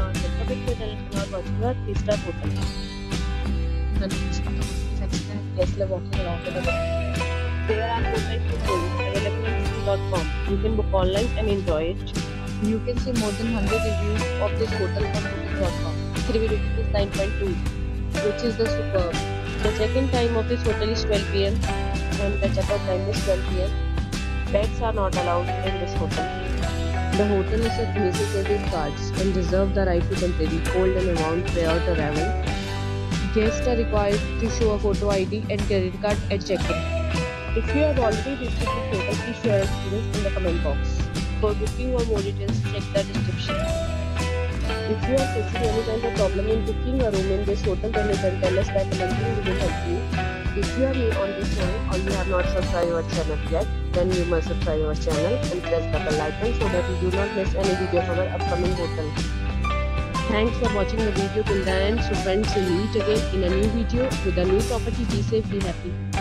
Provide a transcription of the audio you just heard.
Welcome back to our watching our 3-star hotel. The location of the hotel is excellent. Guests love walking around the neighborhood. There are no types of rooms available on booking.com. You can book online and enjoy it. You can see more than 100 reviews of this hotel on booking.com. Its review rating is 9.2, which is the superb. The check-in time of this hotel is 12 p.m. And the checkout time is 12 p.m. Pets are not allowed in this hotel. The hotel accepts basic credit cards and reserves the right to temporarily hold an amount prior to arrival. Guests are required to show a photo ID and credit card at check-in. If you have already visited this hotel, please share your experience in the comment box. For booking or more details, check the description. If you are facing any kind of problem in booking a room in this hotel, then you can tell us by commenting. We will help you. If you are new on this channel or you have not subscribed our channel yet, then you must subscribe our channel and press the bell icon so that you do not miss any video of our upcoming hotel. Thanks for watching the video till the end. So friends, we'll meet again in a new video with a new property. Be safe, be happy.